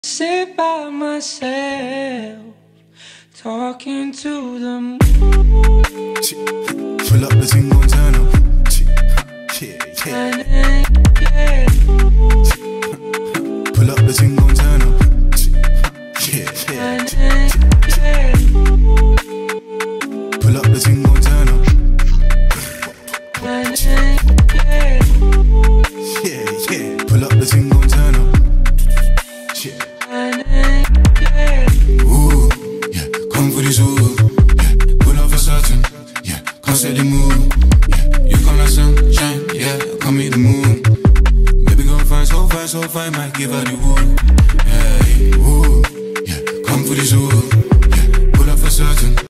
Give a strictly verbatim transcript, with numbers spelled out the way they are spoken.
Sit by myself, talking to the moon. Pull up the thing, gon' turn up. Yeah, yeah. Yeah. Pull up the thing, gon' turn up. Yeah, yeah. Yeah. Pull up the thing, gon' turn up. Yeah. Yeah, yeah. Pull up the thing, gon' turn up. Yeah. Ooh, yeah. Come for this ooh. Yeah. Pull up for certain. Yeah. Come set the mood. Yeah. You come like sunshine. Yeah. Come meet the moon. Baby gon' find so fine, so fine. Might give her the wood. Yeah. Ooh, yeah. Come for this ooh.